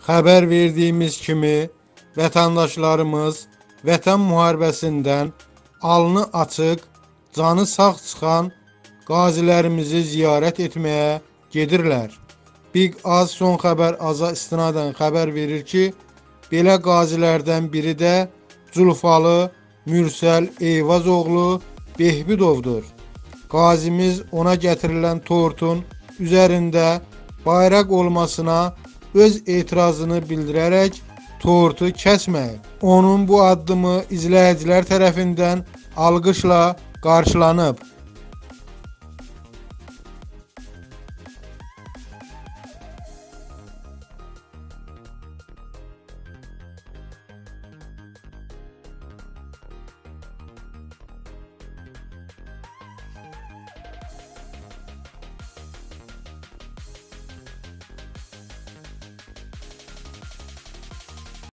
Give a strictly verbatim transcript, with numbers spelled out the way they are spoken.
Xəbər verdiyimiz kimi, vətəndaşlarımız Vətən müharibəsindən alnı açıq, canı sağ çıxan qazilərimizi ziyarət etməyə gedirlər. Big Az son xəbər aza istinadən xəbər verir ki, belə qazilərdən biri də Culfalı Mürsəl Eyvazoğlu Behbudovdur. Qazimiz ona gətirilən tortun üzərində bayraq olmasına öz etirazını bildirərək tortu kəsməyib. Onun bu addımı izləyicilər tərəfindən alqışla qarşılanıb.